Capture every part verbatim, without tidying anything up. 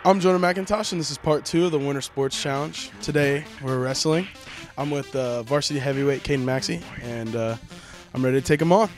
I'm Jonah McIntosh, and this is part two of the Winter Sports Challenge. Today, we're wrestling. I'm with uh, varsity heavyweight Kayden Maxey, and uh, I'm ready to take him on.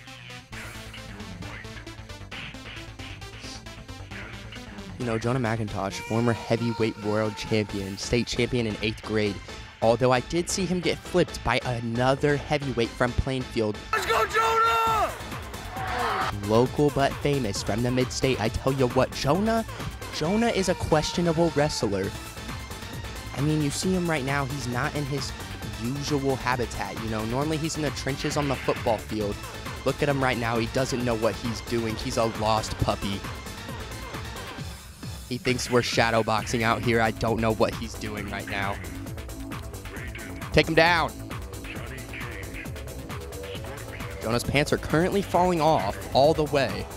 You know, Jonah McIntosh, former heavyweight world champion, state champion in eighth grade. Although I did see him get flipped by another heavyweight from Plainfield. Let's go, Jonah! Local but famous from the mid-state. I tell you what, Jonah, Jonah is a questionable wrestler. I mean, you see him right now, he's not in his usual habitat. You know, normally he's in the trenches on the football field. Look at him right now, he doesn't know what he's doing. He's a lost puppy. He thinks we're shadow boxing out here. I don't know what he's doing right now. Take him down. Jonah's pants are currently falling off all the way.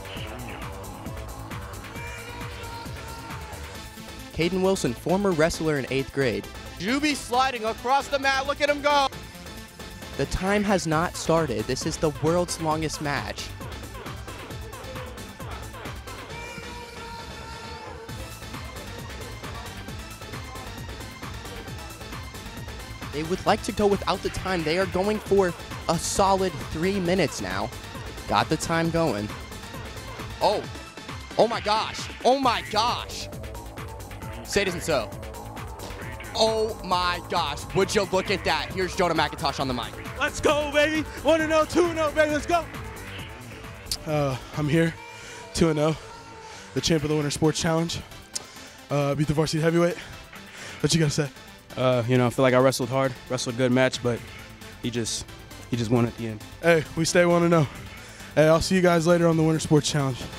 Kayden Wilson, former wrestler in eighth grade. Juby sliding across the mat. Look at him go. The time has not started. This is the world's longest match. They would like to go without the time. They are going for a solid three minutes now. Got the time going. Oh, oh my gosh, oh my gosh. Say it isn't so. Oh my gosh, would you look at that? Here's Jonah McIntosh on the mic. Let's go, baby. one and oh, two and oh, baby, let's go. Uh, I'm here, two and oh, the champ of the Winter Sports Challenge. Uh, beat the varsity heavyweight. What you gotta say? Uh, you know, I feel like I wrestled hard, wrestled a good match, but he just, he just won at the end. Hey, we stay one and oh. Hey, I'll see you guys later on the Winter Sports Challenge.